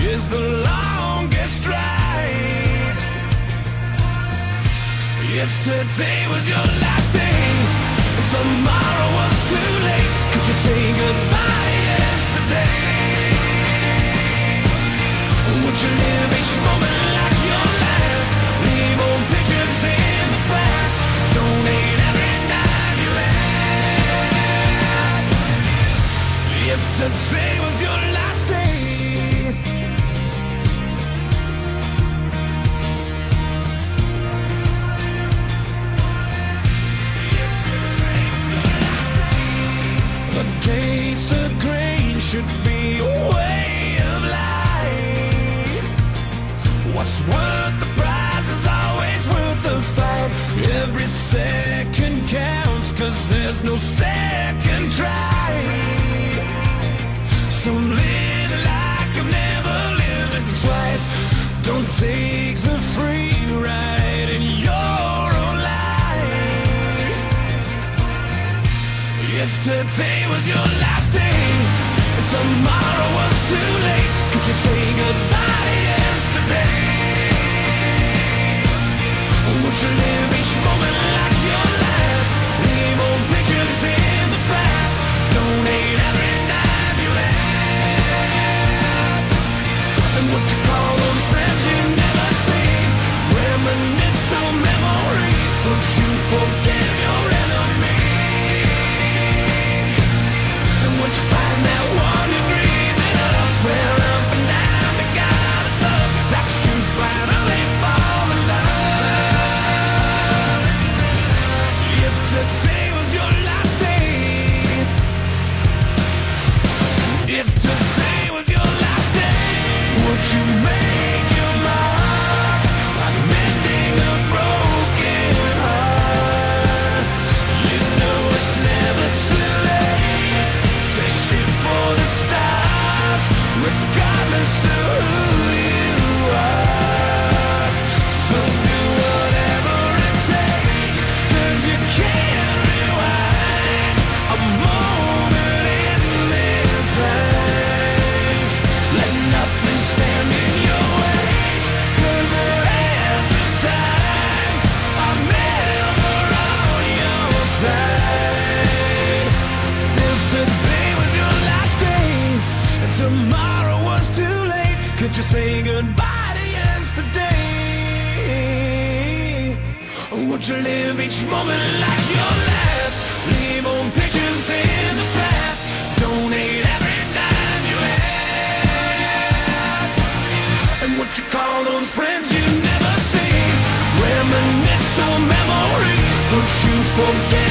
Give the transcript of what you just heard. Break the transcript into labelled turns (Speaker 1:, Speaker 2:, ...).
Speaker 1: is the longest ride. If today was your last day and tomorrow was too late, could you say goodbye to yesterday? Would you live each moment like your last? Leave old pictures in the past. Donate every dime you had. If today was your last day, against the grain should be a way of life. What's worth the prize is always worth the fight. Every second counts, 'cause there's no second try. So live like you've never lived twice. Don't take the free ride in your own life. If today was your last day and tomorrow was too late, could you say goodbye to yesterday? Would you live each moment like your last? Leave old pictures in the past. Donate every dime you had. And would you call those friends you never see? Reminisce on memories. Would you forgive your enemies? And would you find that one you breathe in elsewhere? Up and down the God of love, that's you finally fall in love. If today was your last day, if today was your last day, would you make your mark like mending a broken heart? You know it's never too late to shoot for the stars, regardless of who you are. So do whatever it takes, 'cause you can't rewind a moment in this life. Let nothing stand in your way, 'cause the hands of time are never on your side. If today was your last day and tomorrow was too late, could you say goodbye to yesterday? Or would you live each moment like your last? Leave old pictures in the past. Donate every dime you had. And would you call those friends you never see? Reminisce on memories. Would you forget